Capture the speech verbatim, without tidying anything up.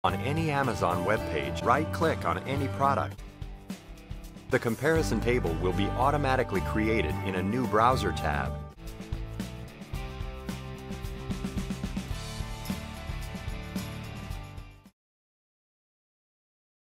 On any Amazon web page, right-click on any product. The comparison table will be automatically created in a new browser tab.